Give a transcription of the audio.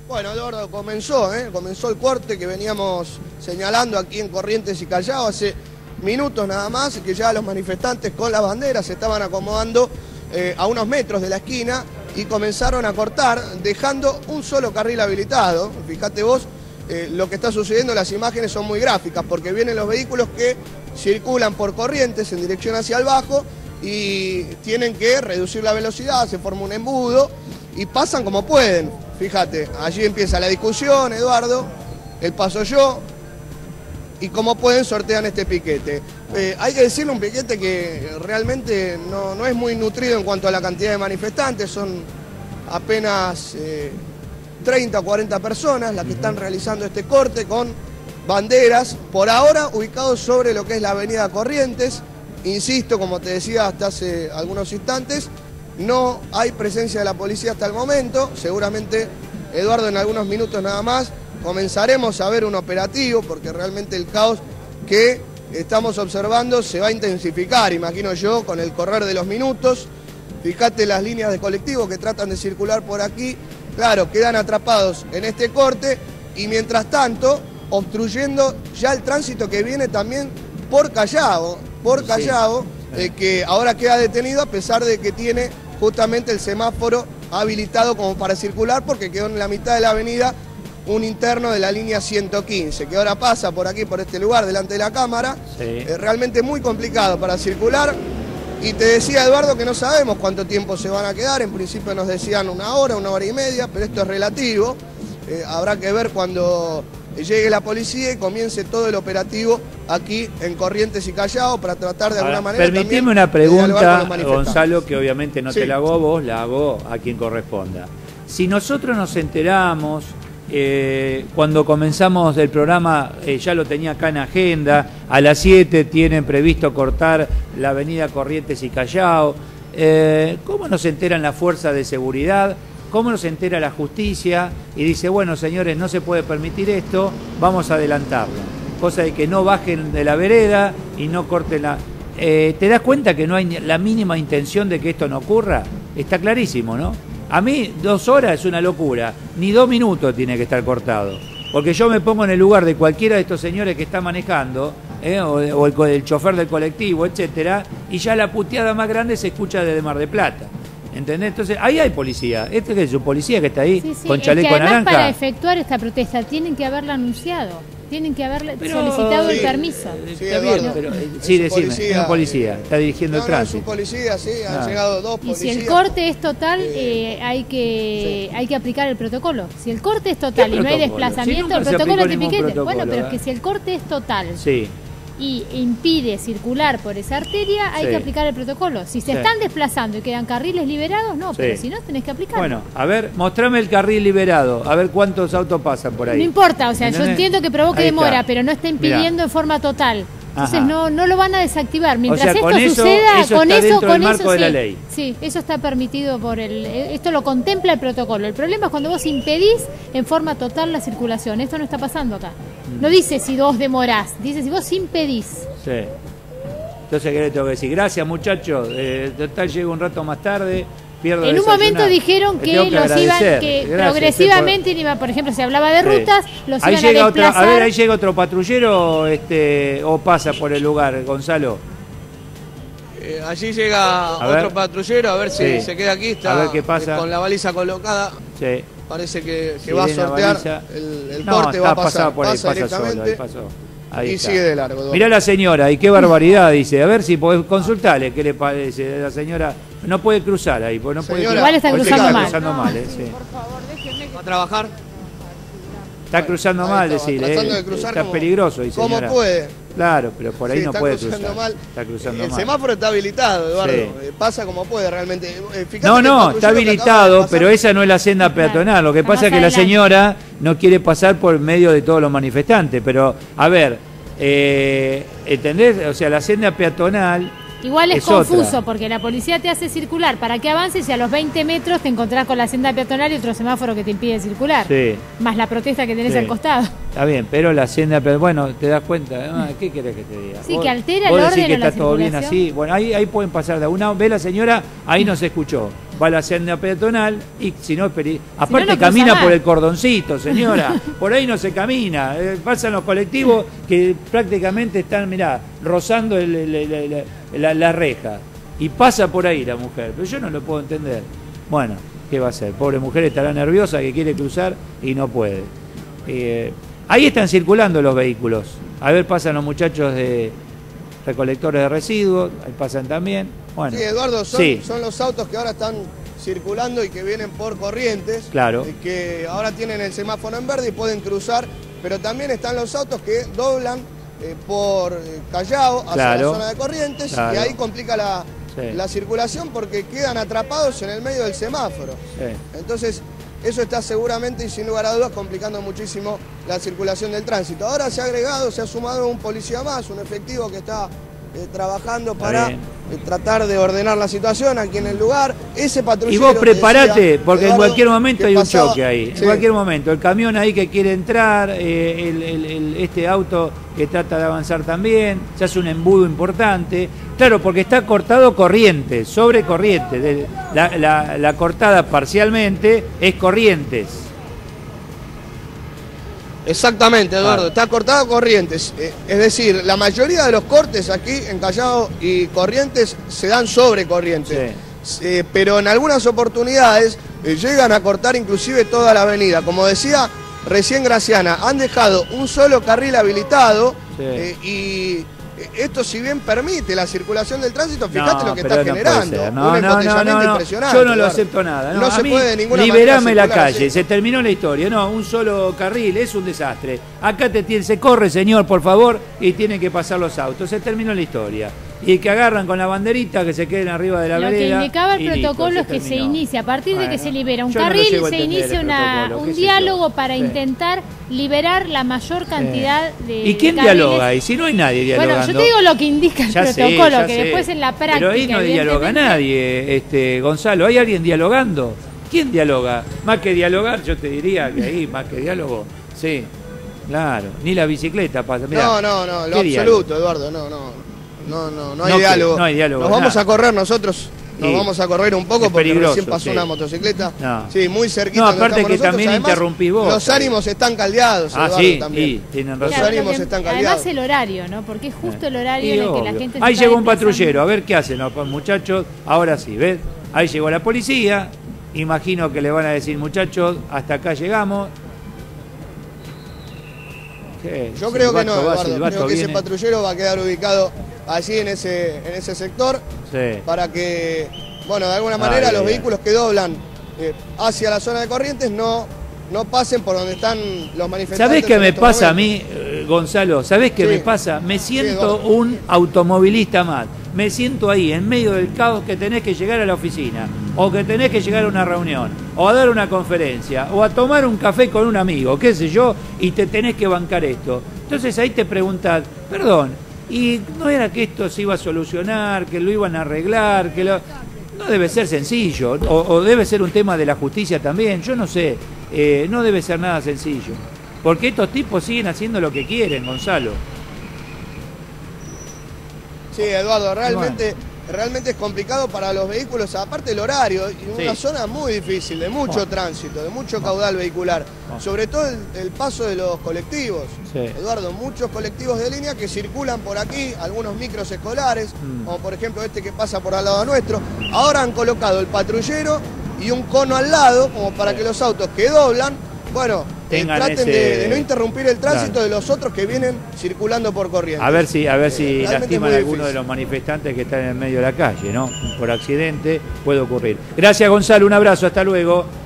Bueno, Eduardo, comenzó el corte que veníamos señalando aquí en Corrientes y Callao hace minutos nada más, que ya los manifestantes con las banderas se estaban acomodando a unos metros de la esquina y comenzaron a cortar, dejando un solo carril habilitado. Fíjate vos, lo que está sucediendo, las imágenes son muy gráficas, porque vienen los vehículos que circulan por Corrientes en dirección hacia el Bajo y tienen que reducir la velocidad, se forma un embudo y pasan como pueden. Fíjate, allí empieza la discusión, Eduardo, el paso yo, y como pueden sortean este piquete. Hay que decirle un piquete que realmente no es muy nutrido en cuanto a la cantidad de manifestantes, son apenas 30 o 40 personas las que están realizando este corte con banderas, por ahora ubicados sobre lo que es la avenida Corrientes. Insisto, como te decía hasta hace algunos instantes, no hay presencia de la policía hasta el momento. Seguramente, Eduardo, en algunos minutos nada más comenzaremos a ver un operativo, porque realmente el caos que estamos observando se va a intensificar, imagino yo, con el correr de los minutos. Fíjate las líneas de colectivos que tratan de circular por aquí, claro, quedan atrapados en este corte y mientras tanto obstruyendo ya el tránsito que viene también por Callao, que ahora queda detenido a pesar de que tiene justamente el semáforo habilitado como para circular, porque quedó en la mitad de la avenida un interno de la línea 115, que ahora pasa por aquí, por este lugar, delante de la cámara. Sí. Realmente muy complicado para circular. Y te decía, Eduardo, que no sabemos cuánto tiempo se van a quedar. En principio nos decían una hora y media, pero esto es relativo. Habrá que ver cuando llegue la policía y comience todo el operativo aquí en Corrientes y Callao para tratar de alguna manera. Permitime una pregunta, Gonzalo, que obviamente no te la hago a vos, la hago a quien corresponda. Si nosotros nos enteramos, cuando comenzamos el programa, ya lo tenía acá en agenda, a las 7 tienen previsto cortar la avenida Corrientes y Callao, ¿cómo nos enteran las fuerzas de seguridad? ¿Cómo nos entera la justicia? Y dice, bueno, señores, no se puede permitir esto, vamos a adelantarlo. Cosa de que no bajen de la vereda y no corten la... ¿Te das cuenta que no hay la mínima intención de que esto no ocurra? Está clarísimo, ¿no? A mí 2 horas es una locura, ni 2 minutos tiene que estar cortado. Porque yo me pongo en el lugar de cualquiera de estos señores que está manejando, o el chofer del colectivo, etcétera, y ya la puteada más grande se escucha desde Mar del Plata. ¿Entendés? Entonces, ahí hay policía. Este es un policía que está ahí, con chaleco además, naranja. Para efectuar esta protesta tienen que haberla anunciado. Tienen que haber solicitado el permiso. Está bien, pero decime, es un policía, está dirigiendo el tránsito. Es un policía, sí, han llegado 2 policías. Y si el corte es total, hay que aplicar el protocolo. Si el corte es total y no hay desplazamiento, el protocolo es de piquete. Bueno, pero es que si el corte es total y impide circular por esa arteria, hay que aplicar el protocolo. Si se están desplazando y quedan carriles liberados, no, pero si no, tenés que aplicarlo. Bueno, a ver, mostrame el carril liberado, a ver cuántos autos pasan por ahí. No importa, o sea, yo entiendo que provoque demora, pero no está impidiendo en forma total. Entonces no lo van a desactivar. Mientras esto suceda, con eso de la ley. Sí, eso está permitido por esto lo contempla el protocolo. El problema es cuando vos impedís en forma total la circulación. Esto no está pasando acá. No dice si vos demorás, dice si vos impedís. Sí. Entonces, ¿qué le tengo que decir? Gracias, muchachos. Total, llego un rato más tarde. En un momento dijeron que los iban, que progresivamente, por ejemplo, se hablaba de rutas, los iban a desplazar. A ver, ahí llega otro patrullero o pasa por el lugar, Gonzalo. Allí llega otro patrullero, a ver si se queda aquí, está a ver qué pasa. Con la baliza colocada. Sí. Parece que va a sortear el corte, va a pasar, por ahí, pasa directamente. Ahí y está. sigue de largo. Mirá la señora, y qué barbaridad, dice. A ver si podés consultarle qué le parece. La señora no puede cruzar ahí, porque no puede cruzar. Igual está cruzando mal. Por favor, déjenme. ¿Va a trabajar? Está cruzando mal, decirle. Está peligroso, dice. ¿Cómo puede? Claro, pero por ahí no puede cruzar. Está cruzando mal. El semáforo está habilitado, Eduardo. Pasa como puede realmente. Está habilitado, pero esa no es la senda peatonal. Lo que pasa es que la señora no quiere pasar por medio de todos los manifestantes. Pero, a ver, ¿entendés? O sea, la senda peatonal... Igual es confuso, porque la policía te hace circular para que avances y a los 20 metros te encontrás con la senda peatonal y otro semáforo que te impide circular. Más la protesta que tenés al costado. Está bien, pero la senda peatonal, bueno, te das cuenta, ¿qué querés que te diga? Sí, que altera el orden de la circulación. Está todo bien así, bueno, ahí pueden pasar de una. Ve la señora, ahí no se escuchó. va a la senda peatonal y si no, aparte no camina por el cordoncito, señora, por ahí no se camina, pasan los colectivos que prácticamente están, mirá, rozando la reja y pasa por ahí la mujer, pero yo no lo puedo entender. Bueno, ¿qué va a hacer? Pobre mujer estará nerviosa que quiere cruzar y no puede. Ahí están circulando los vehículos, a ver, pasan los muchachos de recolectores de residuos, ahí pasan también. Bueno, sí, Eduardo, son los autos que ahora están circulando y que vienen por Corrientes, claro, que ahora tienen el semáforo en verde y pueden cruzar, pero también están los autos que doblan por Callao hacia la zona de Corrientes, y ahí complica la circulación porque quedan atrapados en el medio del semáforo. Entonces, eso está seguramente y sin lugar a dudas complicando muchísimo la circulación del tránsito. Ahora se ha sumado un policía más, un efectivo que está trabajando para tratar de ordenar la situación aquí en el lugar. Ese patrullero... Y vos preparate, porque Eduardo, en cualquier momento hay un choque ahí. En cualquier momento, el camión ahí que quiere entrar, este auto que trata de avanzar también, se hace un embudo importante. Claro, porque está cortado Corrientes, sobre Corrientes. La cortada parcialmente es Corrientes. Exactamente, Eduardo, está cortado Corrientes. Es decir, la mayoría de los cortes aquí en Callao y Corrientes se dan sobre Corrientes. Pero en algunas oportunidades llegan a cortar inclusive toda la avenida. Como decía recién Graciana, han dejado un solo carril habilitado y esto, si bien permite la circulación del tránsito, fíjate lo que está generando. Un embotellamiento impresionante. Yo no lo acepto nada. No se puede de ninguna manera. Liberame la calle, se terminó la historia. No, un solo carril es un desastre. Acá se corre, señor, por favor, y tienen que pasar los autos. Se terminó la historia. Y que agarran con la banderita, que se queden arriba de la vereda. Lo que indicaba el protocolo es que se inicia, a partir de que se libera un carril, se inicia un diálogo para intentar liberar la mayor cantidad de ¿Y quién dialoga ahí? Si no hay nadie dialogando. Bueno, yo te digo lo que indica el protocolo, que después en la práctica... Pero ahí no dialoga nadie, Gonzalo. ¿Hay alguien dialogando? ¿Quién dialoga? Más que dialogar, yo te diría que ahí, más que diálogo, sí, claro. Ni la bicicleta pasa. Mirá, no, lo absoluto, diálogo? Eduardo, no hay diálogo. No hay diálogo. Nos vamos a correr nosotros. Nos vamos a correr un poco porque recién pasó una motocicleta. Sí, muy cerquita. No, aparte que también interrumpís vos. Los ánimos están caldeados, Eduardo, también. Sí, tienen razón. Los ánimos están caldeados. Además el horario, ¿no? Porque es justo el horario en el que la gente... Ahí llegó un patrullero, a ver qué hacen los muchachos. Ahora sí, ¿ves? Ahí llegó la policía. Imagino que le van a decir, muchachos, hasta acá llegamos. Yo creo que no, Eduardo. Creo que ese patrullero va a quedar ubicado allí en ese sector para que, bueno, de alguna manera los vehículos que doblan hacia la zona de Corrientes no pasen por donde están los manifestantes. ¿Sabés qué me pasa a mí, Gonzalo? ¿Sabés qué me pasa? Me siento un automovilista más. Me siento ahí, en medio del caos, que tenés que llegar a la oficina, o que tenés que llegar a una reunión, o a dar una conferencia, o a tomar un café con un amigo, qué sé yo, y te tenés que bancar esto. Entonces ahí te preguntás, perdón, ¿y no era que esto se iba a solucionar, que lo iban a arreglar, No debe ser sencillo, o debe ser un tema de la justicia también, yo no sé, no debe ser nada sencillo, porque estos tipos siguen haciendo lo que quieren, Gonzalo. Sí, Eduardo, realmente es complicado para los vehículos, aparte del horario, y una zona muy difícil, de mucho tránsito, de mucho caudal vehicular, sobre todo el paso de los colectivos. Eduardo, muchos colectivos de línea que circulan por aquí, algunos micros escolares, como por ejemplo este que pasa por al lado nuestro, ahora han colocado el patrullero y un cono al lado, como para que los autos que doblan, bueno, traten de no interrumpir el tránsito de los otros que vienen circulando por Corrientes. A ver si lastiman a alguno de los manifestantes que están en el medio de la calle, ¿no? Por accidente puede ocurrir. Gracias, Gonzalo, un abrazo, hasta luego.